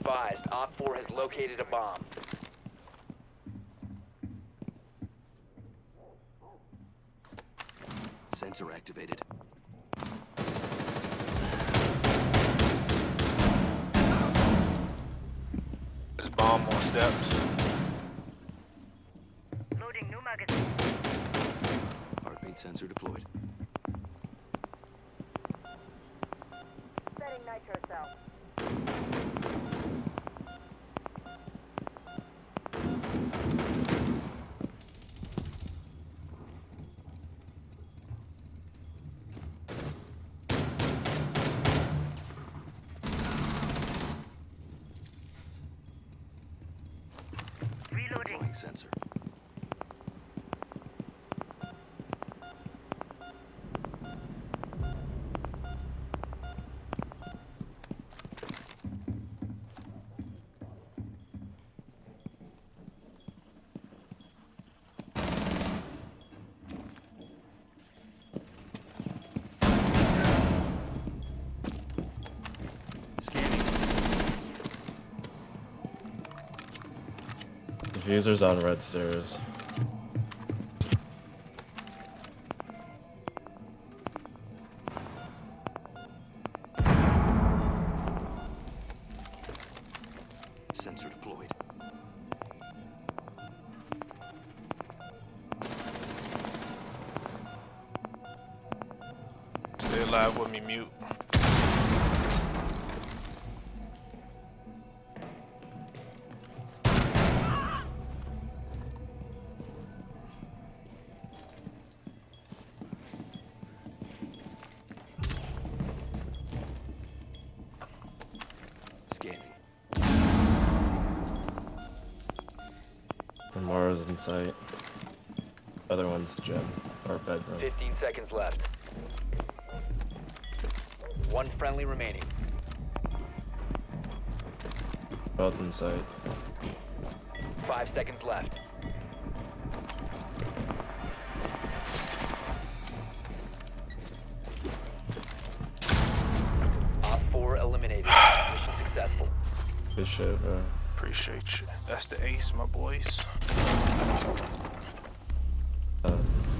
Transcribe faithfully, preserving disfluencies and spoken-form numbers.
advised, Op four has located a bomb. Sensor activated. There's bomb on steps. Loading new magazine. Heartbeat sensor deployed. Setting nitro cell. Reloading. Deploying sensor. Scanning. Diffuser's on red stairs. Sensor deployed. Stay alive with me, mute. Scanning. Mara's in sight. Other one's gym or bedroom. fifteen seconds left. One friendly remaining. Both in sight. Five seconds left. Op four eliminated. Mission successful. Good shit, bro. Appreciate you. That's the ace, my boys. Uh,